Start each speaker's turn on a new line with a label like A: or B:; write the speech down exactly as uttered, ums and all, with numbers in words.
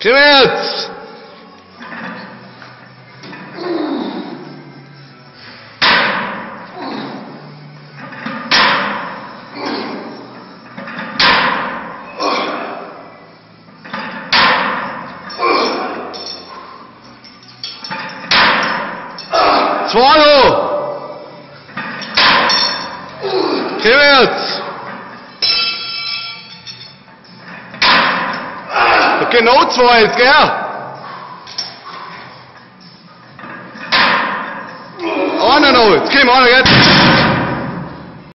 A: Krimert! Zwano! Krimert! Genau zwei jetzt, gell? Einer noch, jetzt komm, einer jetzt.